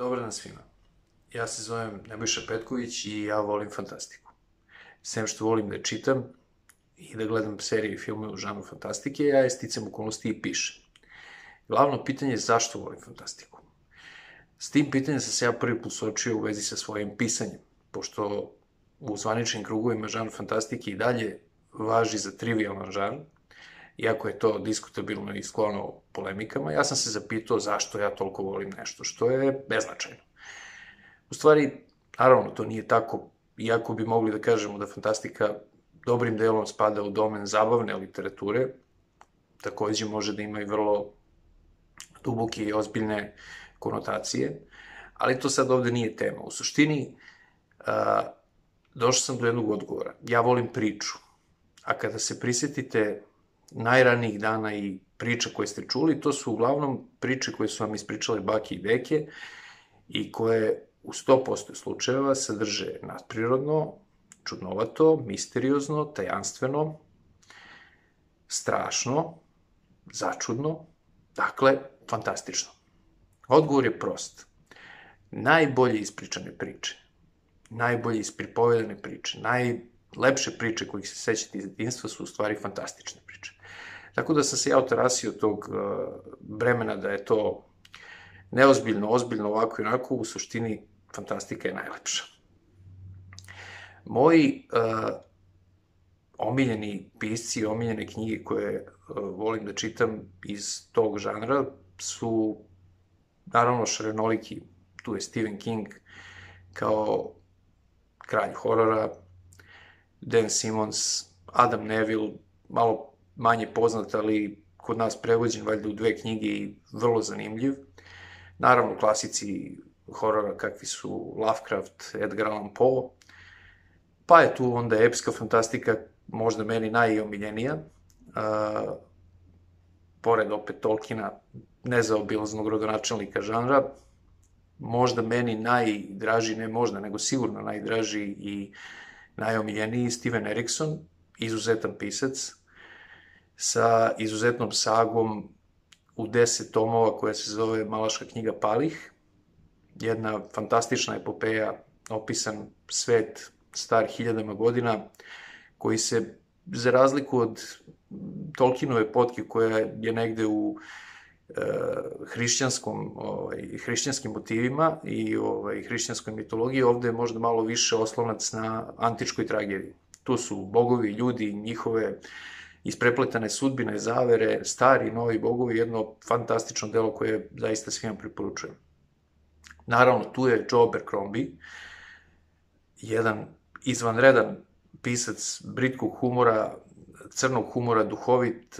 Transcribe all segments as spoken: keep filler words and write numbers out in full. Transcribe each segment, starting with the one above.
Dobar dan svima. Ja se zovem Nebojša Petković i ja volim fantastiku. Sem što volim da čitam i da gledam serije i filme u žanru fantastike, ja je sticam okolnosti i pišem. Glavno pitanje je zašto volim fantastiku. S tim pitanjem sam se ja prvi put suočio u vezi sa svojim pisanjem, pošto u zvaničnim krugovima žanr fantastike i dalje važi za trivialan žanr, iako je to diskutabilno i sklono polemikama, ja sam se zapitao zašto ja toliko volim nešto što je beznačajno. U stvari, naravno, to nije tako, iako bi mogli da kažemo da fantastika dobrim delom spada u domen zabavne literature, takođe može da ima i vrlo duboke i ozbiljne konotacije, ali to sad ovde nije tema. U suštini, a, došao sam do jednog odgovora. Ja volim priču, a kada se prisetite najranijih dana i priča koje ste čuli, to su uglavnom priče koje su vam ispričale bake i deke i koje u sto posto slučajeva sadrže nadprirodno, čudnovato, misteriozno, tajanstveno, strašno, začudno, dakle, fantastično. Odgovor je prost. Najbolje ispričane priče, najbolje ispripovedane priče, najlepše priče kojih se sećate iz detinjstva su u stvari fantastične priče. Tako da sam se ja otarasio tog bremena da je to neozbiljno, ozbiljno, ovako i onako, u suštini fantastika je najlepša. Moji uh, omiljeni pisci, omiljene knjige koje uh, volim da čitam iz tog žanra su naravno šarenoliki. Tu je Stephen King kao kralj horora, Dan Simmons, Adam Neville, malo manje poznat, ali kod nas prevođen valjda u dve knjige i vrlo zanimljiv. Naravno, klasici horora kakvi su Lovecraft, Edgar Allan Poe, pa je tu onda epska fantastika, možda meni najomiljenija, uh, pored opet Tolkiena, nezaobilaznog rodonačelnika žanra, možda meni najdraži, ne možda, nego sigurno najdraži i najomiljeniji Steven Erikson, izuzetan pisac, sa izuzetnom sagom u deset tomova koja se zove Malaška knjiga palih. Jedna fantastična epopeja, opisan svet star hiljadama godina, koji se, za razliku od Tolkienove potke koja je negde u e, hrišćanskom, ovaj, hrišćanskim motivima i ovaj, hrišćanskoj mitologiji, ovde je možda malo više oslonac na antičkoj tragediji. Tu su bogovi, ljudi, njihove isprepletane sudbine, zavere, stari, novi bogovi, jedno fantastično delo koje zaista svima preporučujem. Naravno, tu je Joe Abercrombie, jedan izvanredan pisac britkog humora, crnog humora, duhovit,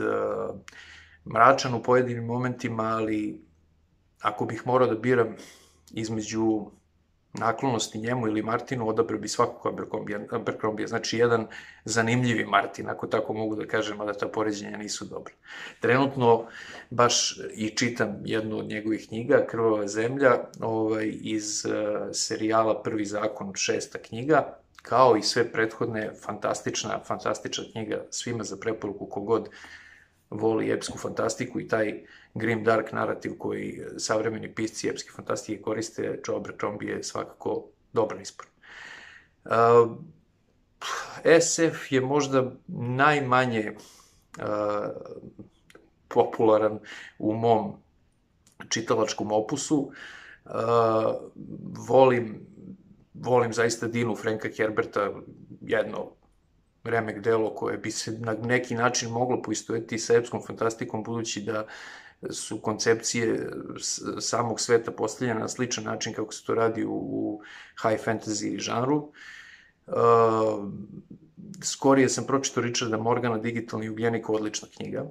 mračan u pojedinim momentima, ali ako bih morao da biram između naklonosti njemu ili Martinu, odabrao bi svakako Abercrombie, znači jedan zanimljivi Martin, ako tako mogu da kažem, a da ta poređenja nisu dobra. Trenutno baš i čitam jednu od njegovih knjiga, Krvava zemlja, ovaj, iz uh, serijala Prvi zakon, šesta knjiga, kao i sve prethodne, fantastična, fantastična knjiga, svima za preporuku kogod voli epsku fantastiku i taj grim dark narativ koji savremeni pisci epske fantastike koriste, Joe Abercrombie je svakako dobar izbor. Uh, es ef je možda najmanje uh, popularan u mom čitalačkom opusu. Uh, volim, volim zaista Dinu Franka Herberta, jedno remek delo koje bi se na neki način moglo poistovjetiti sa epskom fantastikom, budući da su koncepcije samog sveta postavljene na sličan način kako se to radi u, u high fantasy žanru. Uh, skorije sam pročitao Richarda Morgana, Digitalni ugljenik, odlična knjiga.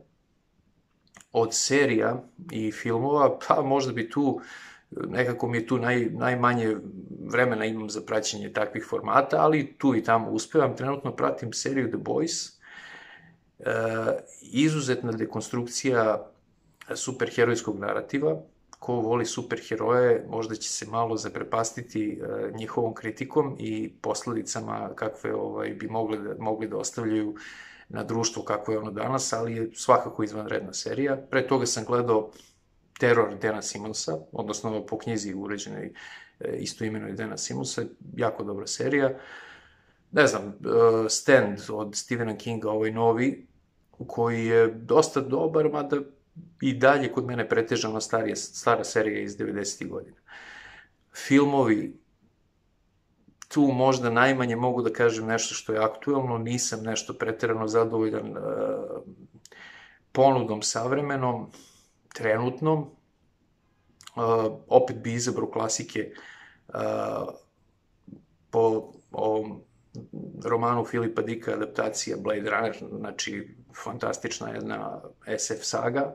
Od serija i filmova, pa možda bi tu, nekako mi je tu naj, najmanje vremena imam za praćenje takvih formata, ali tu i tamo uspevam. Trenutno pratim seriju The Boys, uh, izuzetna dekonstrukcija superherojskog narativa. Ko voli superheroje, možda će se malo zaprepastiti uh, njihovom kritikom i posledicama kakve ovaj, bi mogli da, mogli da ostavljaju na društvo kako je ono danas, ali je svakako izvanredna serija. Pre toga sam gledao Teror Dana Simonsa, odnosno po knjizi uređenoj istoimenoj Dana Simonsa, jako dobra serija. Ne znam, Stand od Stephena Kinga, ovaj novi, koji je dosta dobar, mada i dalje kod mene pretežano starija, stara serija iz devedesetih godina. Filmovi, tu možda najmanje mogu da kažem nešto što je aktuelno, nisam nešto preterano zadovoljan uh, ponudom savremenom, trenutnom, uh, opet bi izabrao klasike uh, po ovom romanu Filipa Dika, adaptacija Blade Runner, znači fantastična jedna es ef saga.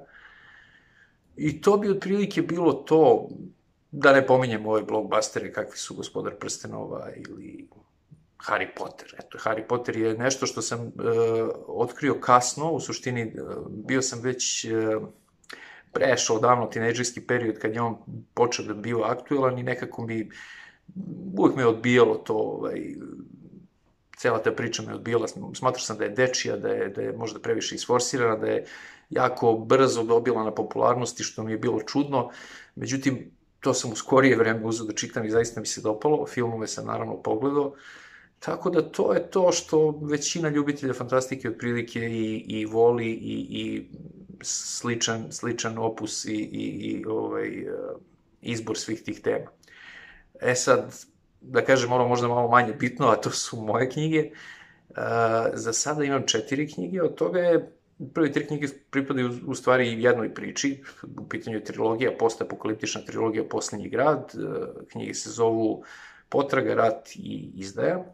I to bi otprilike bilo to, da ne pominjem ove blockbustere kakvi su Gospodar prstenova ili Harry Potter. Eto, Harry Potter je nešto što sam uh, otkrio kasno, u suštini uh, bio sam već uh, prešao davno tinejdžerski period kad je on počeo da bio aktuelan i nekako mi, uvijek me odbijalo to, ovaj, cela ta priča me odbijala, smatrao sam da je dečija, da je, da je možda previše isforsirana, da je jako brzo dobila na popularnosti, što mi je bilo čudno, međutim, to sam u skorije vreme uzeo da čitam i zaista mi se dopalo, filmove sam naravno pogledao, tako da to je to što većina ljubitelja fantastike otprilike i, i voli i, i sličan, sličan opus i, i, i ovaj, izbor svih tih tema. E sad, da kažem ono možda malo manje bitno, a to su moje knjige. Uh, za sada imam četiri knjige, od toga je prve tri knjige pripadaju u stvari jednoj priči, u pitanju je trilogija, postapokaliptična trilogija Poslednji grad, uh, knjige se zovu Potraga, rat i izdaja.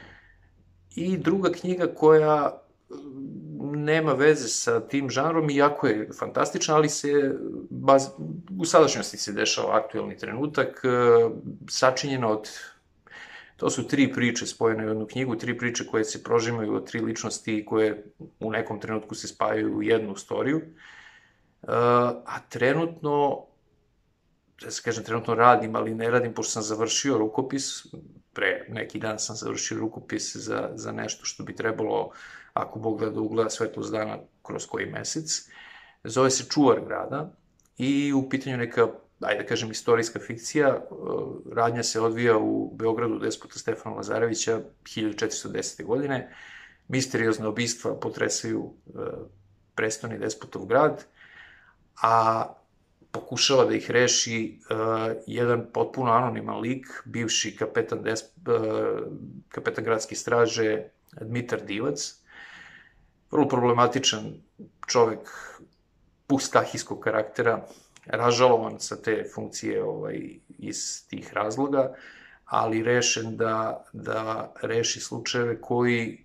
I druga knjiga koja nema veze sa tim žanrom, iako je fantastična, ali se baz, u sadašnjosti se dešava aktuelni trenutak, uh, sačinjena od. To su tri priče spojene u jednu knjigu, tri priče koje se prožimaju od tri ličnosti i koje u nekom trenutku se spajaju u jednu storiju. A trenutno, da se kažem, trenutno radim, ali ne radim, pošto sam završio rukopis, pre neki dan sam završio rukopis za, za nešto što bi trebalo, ako Bog gleda, da ugleda svetlost dana kroz koji mesec. Zove se Čuvar grada i u pitanju neka, ajde da kažem, istorijska fikcija. Radnja se odvija u Beogradu despota Stefana Lazarevića hiljadu četiristo desete. godine. Misteriozne ubistva potresaju prestoni despotov grad, a pokušava da ih reši jedan potpuno anoniman lik, bivši kapetan, desp, kapetan gradske straže Dmitar Divac. Vrlo problematičan čovek pustahijskog karaktera, ražalovan sa te funkcije ovaj, iz tih razloga, ali rešen da, da reši slučajeve koji,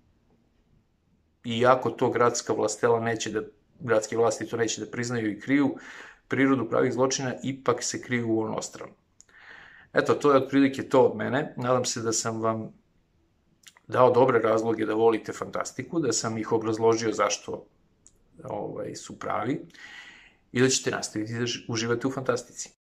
iako to gradska vlastela neće da, gradske vlasti to neće da priznaju i kriju, prirodu pravih zločina ipak se kriju u onostranu. Eto, to je otprilike to od mene. Nadam se da sam vam dao dobre razloge da volite fantastiku, da sam ih obrazložio zašto ovaj, su pravi i da ćete nastaviti da uživate u fantastici.